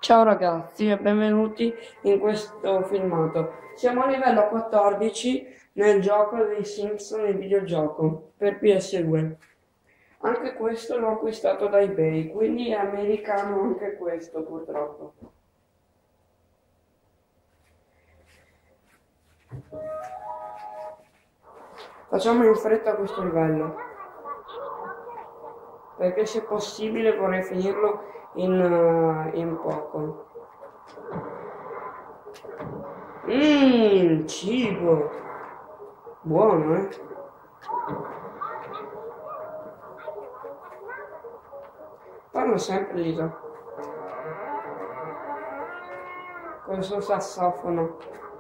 Ciao ragazzi e benvenuti in questo filmato. Siamo a livello 14 nel gioco dei Simpson, il videogioco, per PS2. Anche questo l'ho acquistato da eBay, quindi è americano anche questo purtroppo. Facciamo in fretta questo livello, perché se possibile vorrei finirlo in poco. Cibo! Buono, eh? Parlo sempre, Lisa. Con il suo sassofono.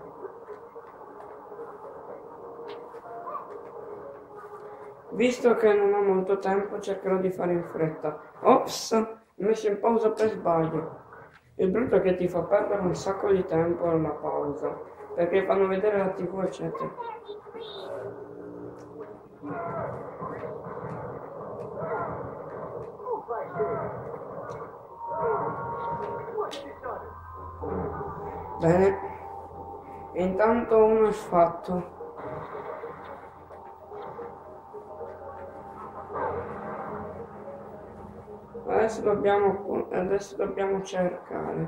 Visto che non ho molto tempo, cercherò di fare in fretta. Ops! Ho messo in pausa per sbaglio. Il brutto è che ti fa perdere un sacco di tempo alla pausa, perché fanno vedere la TV, eccetera. Bene, e intanto uno è fatto. Adesso dobbiamo cercare.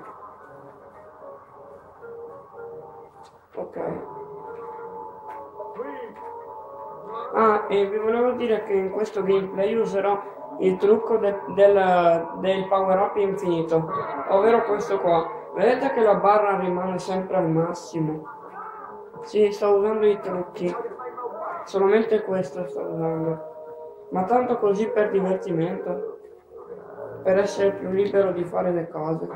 Ok. Ah, e vi volevo dire che in questo gameplay userò il trucco del power up infinito, ovvero questo qua. Vedete che la barra rimane sempre al massimo? Sì, sto usando i trucchi. Solamente questo sto usando. Ma tanto così per divertimento. Per essere più libero di fare le cose.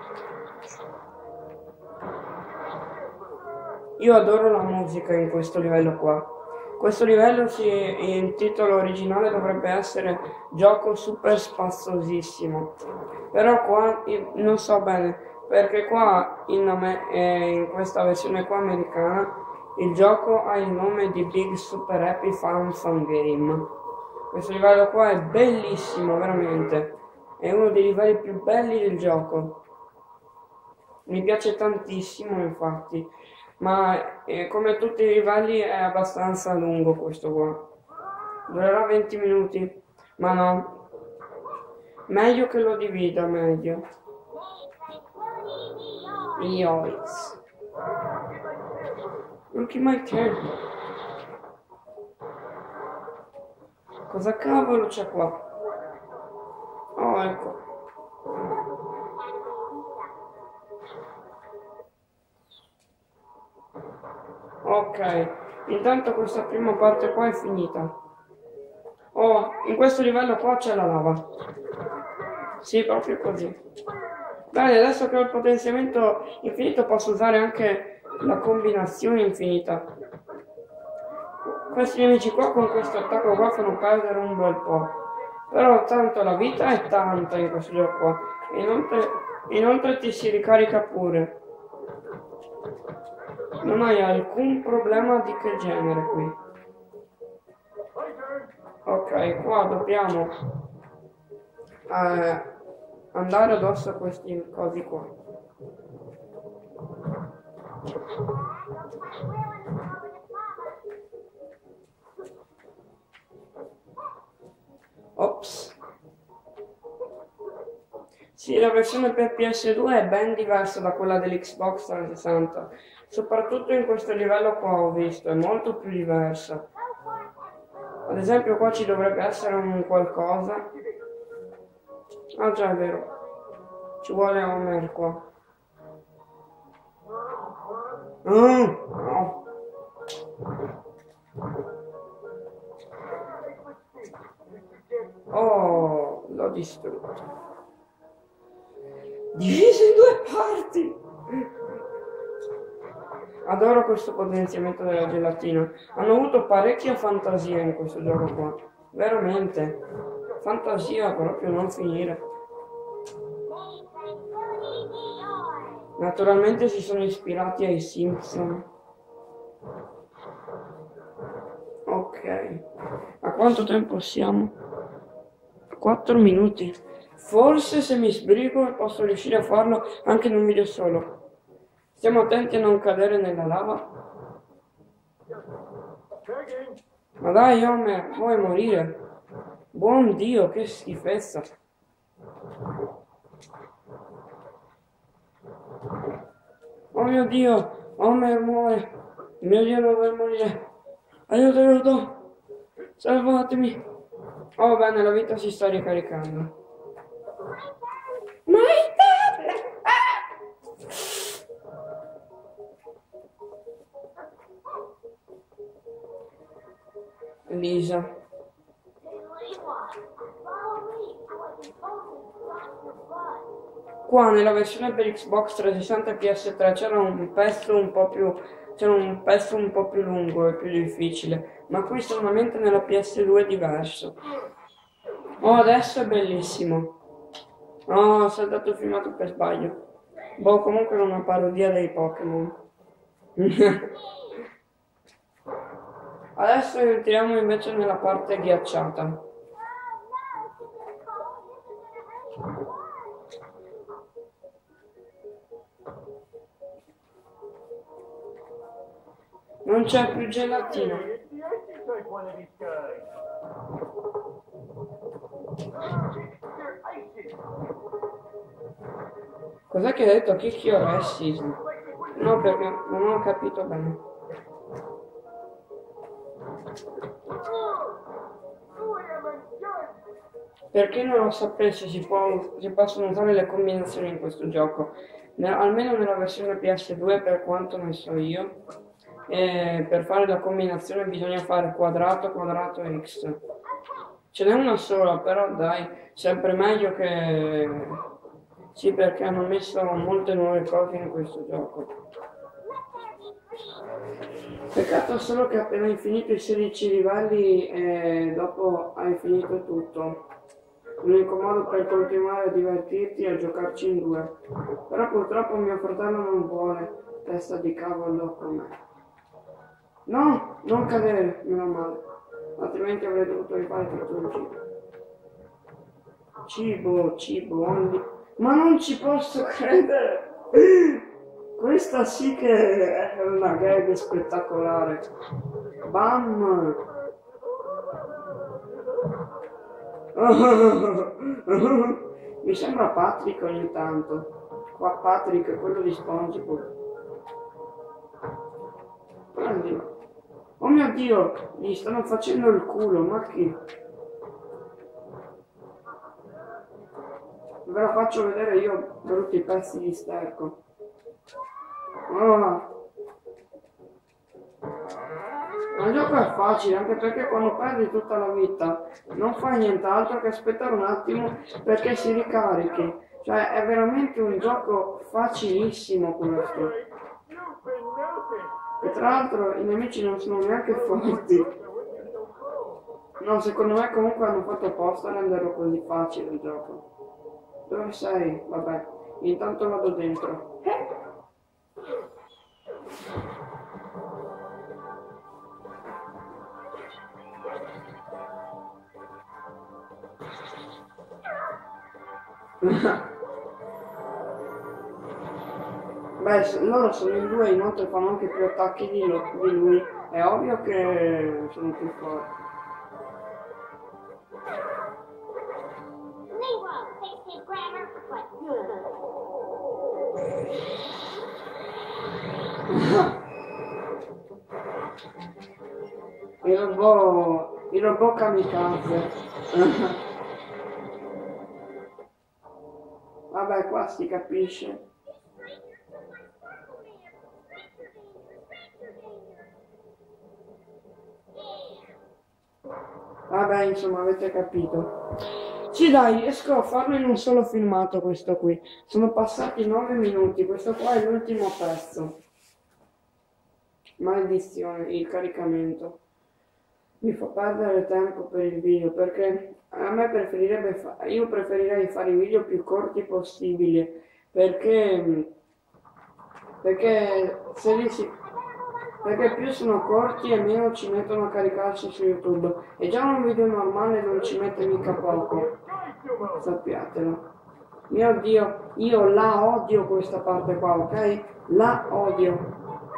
Io adoro la musica in questo livello qua. Questo livello il titolo originale dovrebbe essere Gioco super spaziosissimo. Però qua non so bene, perché qua in questa versione qua americana il gioco ha il nome di Big Super Happy Fun Game. Questo livello qua è bellissimo, veramente. È uno dei livelli più belli del gioco. Mi piace tantissimo, infatti. Ma come tutti i livelli è abbastanza lungo questo qua. Durerà 20 minuti. Ma no. Meglio che lo divida, meglio. Yois. Look in my turn. Cosa cavolo c'è qua? Oh, ecco. Ok, intanto questa prima parte qua è finita. Oh, in questo livello qua c'è la lava. Sì, proprio così. Bene, adesso che ho il potenziamento infinito posso usare anche la combinazione infinita. Questi nemici qua con questo attacco qua fanno perdere un bel po'. Però tanto la vita è tanta in questo gioco qua. Inoltre ti si ricarica pure. Non hai alcun problema di che genere qui. Ok, qua dobbiamo andare addosso a questi cosi qua. Ops. Sì, la versione per PS2 è ben diversa da quella dell'Xbox 360. Soprattutto in questo livello qua ho visto, è molto più diversa. Ad esempio qua ci dovrebbe essere un qualcosa. Ah già, è vero. Ci vuole Homer qua. No. Oh, l'ho distrutto. Diviso in due parti. Adoro questo potenziamento della gelatina. Hanno avuto parecchia fantasia in questo gioco qua. Veramente. Fantasia proprio non finire. Naturalmente si sono ispirati ai Simpson. Ok. A quanto tempo siamo? 4 minuti. Forse se mi sbrigo posso riuscire a farlo anche in un video solo. Stiamo attenti a non cadere nella lava. Ma dai, Homer, vuoi morire? Buon Dio, che schifezza. Oh mio Dio, Homer muore. Mio Dio, non vuole morire. Aiuto, aiuto. Salvatemi. Oh bene, la vita si sta ricaricando. Lisa. Qua nella versione per Xbox 360 e PS3 c'era un pezzo un po' più lungo e più difficile, ma qui solamente nella PS2 è diverso. Oh, adesso è bellissimo. Oh, ho saltato il filmato per sbaglio. Boh, comunque è una parodia dei Pokémon. Adesso entriamo invece nella parte ghiacciata. Non c'è più gelatina. Cos'è che hai detto? Chicchioressis? No, perché non ho capito bene. Per chi non lo sapesse, si possono usare le combinazioni in questo gioco, almeno nella versione PS2 per quanto ne so io. E per fare la combinazione bisogna fare quadrato, quadrato e x. Ce n'è una sola, però dai, sempre meglio che... Sì, perché hanno messo molte nuove cose in questo gioco. Peccato solo che appena hai finito i 16 livelli e dopo hai finito tutto. L'unico modo per continuare a divertirti è a giocarci in due. Però purtroppo mio fratello non vuole, testa di cavolo con me. No, non cadere, meno male. Altrimenti avrei dovuto rifare tutto il giro. Cibo, ma non ci posso credere! Questa sì che è una gag spettacolare. Bam! Mi sembra Patrick ogni tanto. Qua Patrick è quello di SpongeBob. Prendi. Oh mio Dio, gli stanno facendo il culo, ma chi? Ve la faccio vedere io brutti pezzi di sterco. Oh. Ma il gioco è facile, anche perché quando perdi tutta la vita non fai nient'altro che aspettare un attimo perché si ricarichi. Cioè è veramente un gioco facilissimo questo. E tra l'altro i nemici non sono neanche forti. No, secondo me comunque hanno fatto apposta a renderlo così facile il gioco. Dove sei? Vabbè, intanto vado dentro. Beh, loro sono in due, inoltre fanno anche più attacchi di lui. È ovvio che sono più forti. Il robot kamikaze. Vabbè, qua si capisce. Vabbè, insomma, avete capito. Sì, dai, riesco a farlo in un solo filmato questo qui. Sono passati 9 minuti, questo qua è l'ultimo pezzo. Maledizione, il caricamento. Mi fa perdere tempo per il video, perché a me io preferirei fare i video più corti possibili, perché più sono corti e meno ci mettono a caricarsi su YouTube. E già un video normale non ci mette mica poco. Sappiatelo. Mio Dio, io la odio questa parte qua, ok? La odio.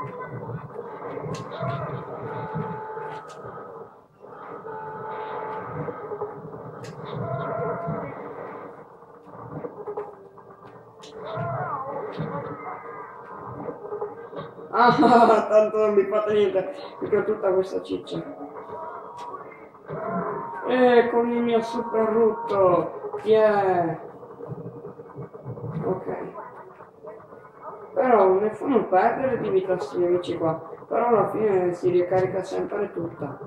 Ah, tanto non mi fate niente, perché ho tutta questa ciccia. Con il mio super rutto, yeah. Ok. Però ne fanno perdere di vita questi amici qua, però alla fine si ricarica sempre tutta.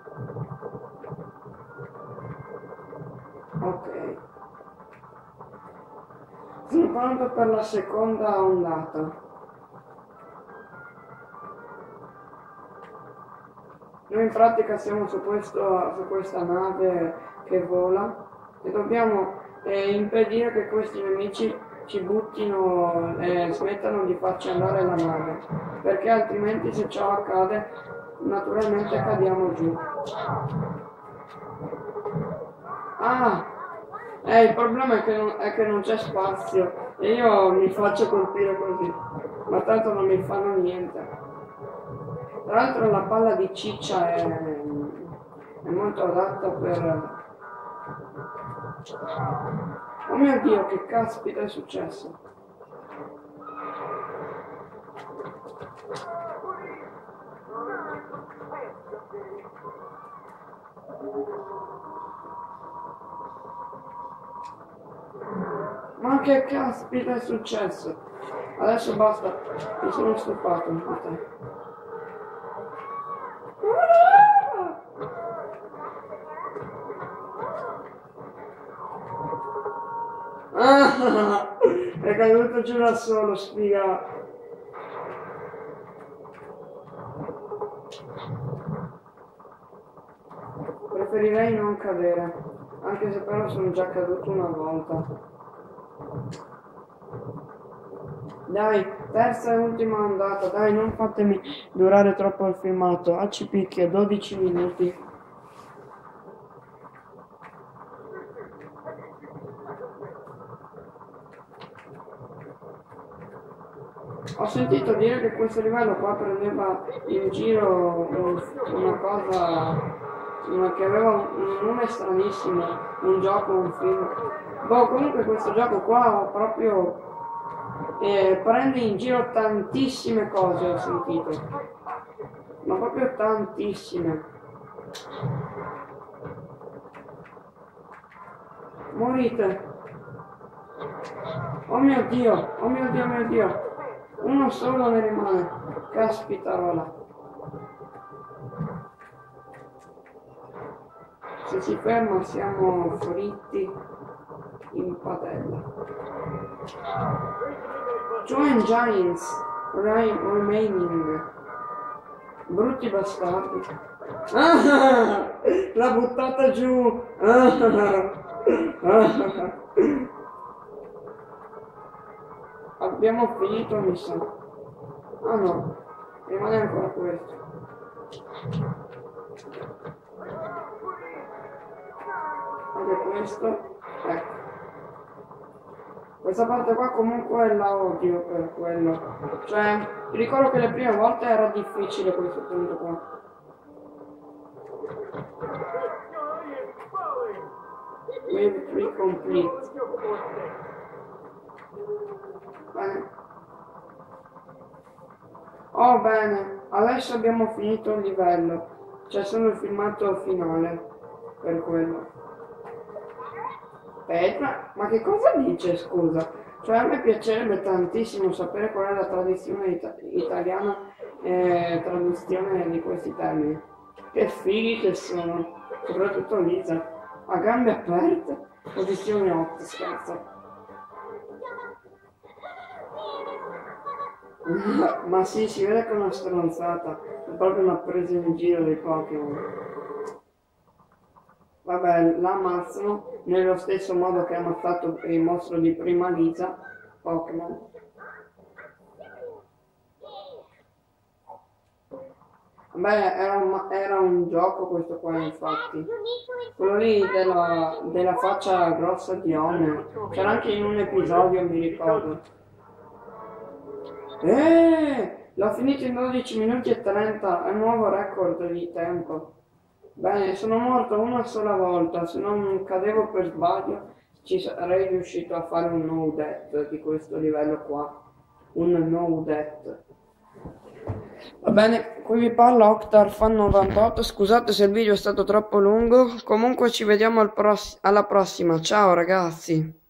Ok. Sono pronto per la seconda ondata. Noi in pratica siamo su questa nave che vola e dobbiamo impedire che questi nemici ci buttino e smettano di farci andare la nave, perché altrimenti se ciò accade naturalmente cadiamo giù. Ah! Il problema è che non c'è spazio e io mi faccio colpire così, ma tanto non mi fanno niente. Tra l'altro la palla di ciccia è molto adatta per... Oh mio Dio, che caspita è successo? Ma che caspita è successo? Adesso basta, mi sono stufato di te. Ah, è caduto giù da solo, sfiga. Preferirei non cadere, anche se però sono già caduto una volta. Dai, terza e ultima ondata, dai, non fatemi durare troppo il filmato. Ah, ci picchia, 12 minuti. Ho sentito dire che questo livello qua prendeva in giro una cosa che aveva un nome stranissimo, un gioco, un film. Boh, comunque questo gioco qua proprio prende in giro tantissime cose, ho sentito. Ma proprio tantissime. Morite. Oh mio Dio, oh mio Dio, oh mio Dio. Uno solo ne rimane. Caspitarola. Se si ferma siamo fritti in padella. Join Giants remaining. Brutti bastardi. Ah, l'ha buttata giù. Abbiamo finito, mi sa. Ah no, rimane ancora questo. Anche questo. Ecco. Questa parte qua comunque la odio per quello. Cioè, mi ricordo che le prime volte era difficile questo punto qua. Wave 3 complete. Bene. Oh bene, adesso abbiamo finito il livello. C'è solo il filmato finale per quello. Aspetta, ma che cosa dice, scusa? Cioè a me piacerebbe tantissimo sapere qual è la tradizione italiana traduzione di questi termini. Che fighi che sono, soprattutto Lisa. A gambe aperte, posizione 8, scherzo. Ma sì, si vede che è una stronzata, è proprio una presa in giro dei Pokémon. Vabbè, la ammazzano nello stesso modo che ha ammazzato il mostro di prima Lisa, Pokémon. Beh, era un gioco questo qua, infatti. Quello lì della faccia grossa di Homer. C'era anche in un episodio, mi ricordo. L'ho finito in 12 minuti e 30, è un nuovo record di tempo. Bene, sono morto una sola volta, se non cadevo per sbaglio ci sarei riuscito a fare un no death di questo livello qua. Un no death. Va bene, qui vi parla OctarFan98, scusate se il video è stato troppo lungo, comunque ci vediamo alla prossima, ciao ragazzi!